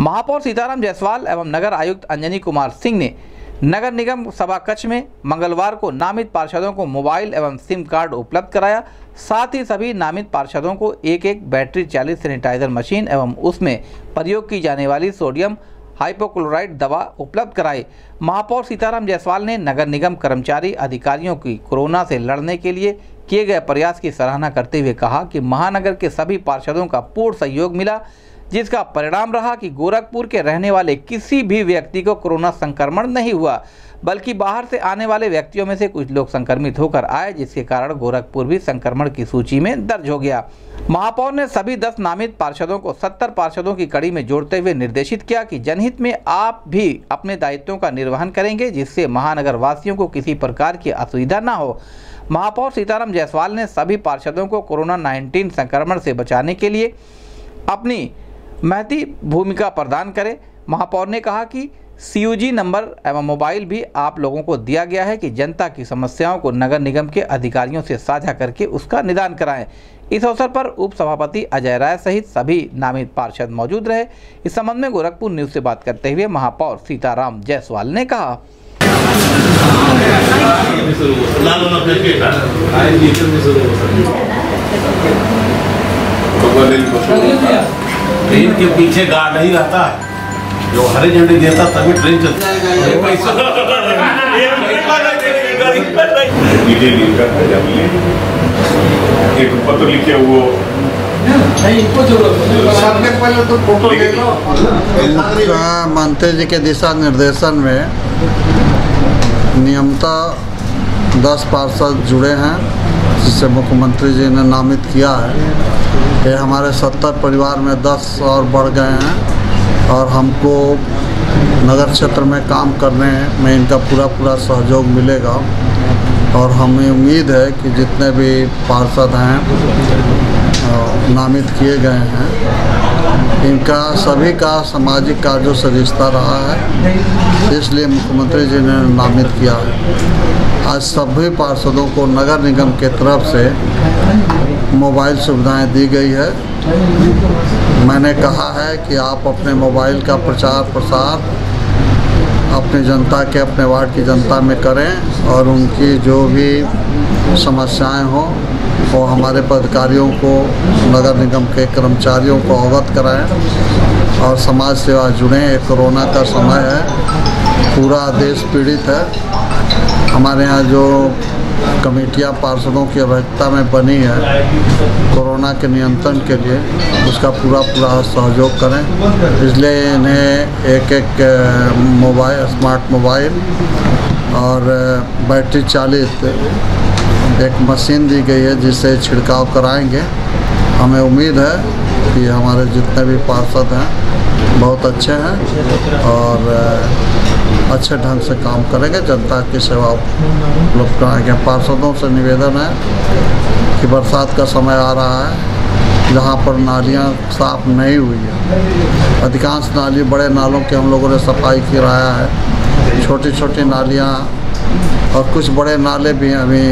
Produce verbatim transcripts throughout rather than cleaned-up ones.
महापौर सीताराम जायसवाल एवं नगर आयुक्त अंजनी कुमार सिंह ने नगर निगम सभा कक्ष में मंगलवार को नामित पार्षदों को मोबाइल एवं सिम कार्ड उपलब्ध कराया। साथ ही सभी नामित पार्षदों को एक एक बैटरी चालित सैनिटाइजर मशीन एवं उसमें प्रयोग की जाने वाली सोडियम हाइपोक्लोराइड दवा उपलब्ध कराई। महापौर सीताराम जायसवाल ने नगर निगम कर्मचारी अधिकारियों की कोरोना से लड़ने के लिए किए गए प्रयास की सराहना करते हुए कहा कि महानगर के सभी पार्षदों का पूर्ण सहयोग मिला, जिसका परिणाम रहा कि गोरखपुर के रहने वाले किसी भी व्यक्ति को कोरोना संक्रमण नहीं हुआ, बल्कि बाहर से आने वाले व्यक्तियों में से कुछ लोग संक्रमित होकर आए, जिसके कारण गोरखपुर भी संक्रमण की सूची में दर्ज हो गया। महापौर ने सभी दस नामित पार्षदों को सत्तर पार्षदों की कड़ी में जोड़ते हुए निर्देशित किया कि जनहित में आप भी अपने दायित्वों का निर्वहन करेंगे, जिससे महानगर वासियों को किसी प्रकार की असुविधा न हो। महापौर सीताराम जायसवाल ने सभी पार्षदों को कोरोना नाइन्टीन संक्रमण से बचाने के लिए अपनी महती भूमिका प्रदान करें। महापौर ने कहा कि सीयूजी नंबर एवं मोबाइल भी आप लोगों को दिया गया है कि जनता की समस्याओं को नगर निगम के अधिकारियों से साझा करके उसका निदान कराएं। इस अवसर पर उप सभापति अजय राय सहित सभी नामित पार्षद मौजूद रहे। इस संबंध में गोरखपुर न्यूज से बात करते हुए महापौर सीताराम जायसवाल ने कहा, ट्रेन के पीछे गार्ड ही रहता है, जो हरे झंडे देता तभी ट्रेन चलती है। एक पत्र लिखे वो मंत्री जी के दिशा निर्देशन में नियमतः दस पार्षद जुड़े हैं, जिसे मुख्यमंत्री जी ने नामित किया है। ये हमारे सत्तर परिवार में दस और बढ़ गए हैं और हमको नगर क्षेत्र में काम करने में इनका पूरा पूरा सहयोग मिलेगा और हमें उम्मीद है कि जितने भी पार्षद हैं नामित किए गए हैं, इनका सभी का सामाजिक कार्यों से रिश्ता रहा है, इसलिए मुख्यमंत्री जी ने नामित किया है। आज सभी पार्षदों को नगर निगम के तरफ से मोबाइल सुविधाएं दी गई है। मैंने कहा है कि आप अपने मोबाइल का प्रचार प्रसार अपनी जनता के अपने वार्ड की जनता में करें और उनकी जो भी समस्याएं हों वो हमारे पदाधिकारियों को, नगर निगम के कर्मचारियों को अवगत कराएं और समाज सेवा जुड़ें। ये कोरोना का समय है, पूरा देश पीड़ित है। हमारे यहाँ जो कमेटियाँ पार्षदों की अध्यक्षता में बनी है कोरोना के नियंत्रण के लिए, उसका पूरा पूरा सहयोग करें। इसलिए इन्हें एक एक मोबाइल, स्मार्ट मोबाइल और बैटरी चालित एक मशीन दी गई है, जिससे छिड़काव कराएंगे। हमें उम्मीद है कि हमारे जितने भी पार्षद हैं बहुत अच्छे हैं और अच्छे ढंग से काम करेंगे, जनता की सेवा उपलब्ध कराएंगे। पार्षदों से निवेदन है कि बरसात का समय आ रहा है, जहाँ पर नालियाँ साफ नहीं हुई है, अधिकांश नाली बड़े नालों के हम लोगों ने सफाई कराया है, छोटी छोटी नालियाँ और कुछ बड़े नाले भी अभी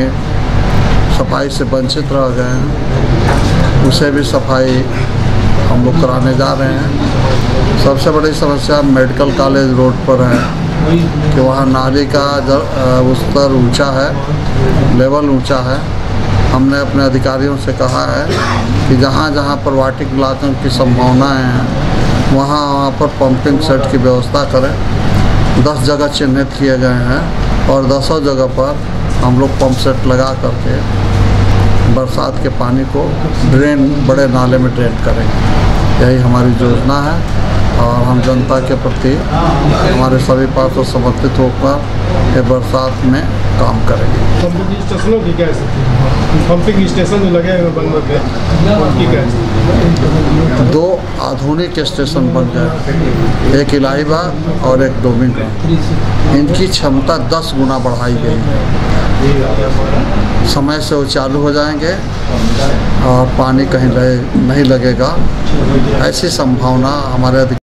सफाई से वंचित रह गए हैं, उसे भी सफाई हम लोग कराने जा रहे हैं। सबसे बड़ी समस्या मेडिकल कॉलेज रोड पर है कि वहाँ नाली का स्तर ऊंचा है, लेवल ऊंचा है। हमने अपने अधिकारियों से कहा है कि जहाँ जहाँ पर वाटिक ब्लॉकिंग की संभावनाएं हैं वहाँ वहाँ पर पंपिंग सेट की व्यवस्था करें। दस जगह चिन्हित किए गए हैं और दसों जगह पर हम लोग पंप सेट लगा करके बरसात के पानी को ड्रेन, बड़े नाले में ड्रेन करेंगे। यही हमारी योजना है और हम जनता के प्रति हमारे सभी पार्षद समर्पित होकर ये बरसात में काम करेंगे। पंपिंग स्टेशनों की क्या स्थिति? पंपिंग स्टेशन जो लगे हुए बनने पे उनकी क्या स्थिति? दो आधुनिक स्टेशन बन गए, एक इलाहीबाग और एक डोमिंगगंज। इनकी क्षमता दस गुना बढ़ाई गई है। समय से वो चालू हो जाएंगे और पानी कहीं नहीं लगेगा, ऐसी संभावना हमारे